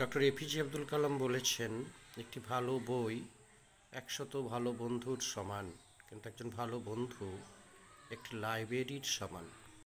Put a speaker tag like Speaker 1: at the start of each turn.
Speaker 1: Doctor APJ Abdul Kalam বলেছেন, একটি ভালো বই 100 ভালো বন্ধুর সমান, কিন্তু একজন ভালো বন্ধু একটি লাইব্রেরির সমান।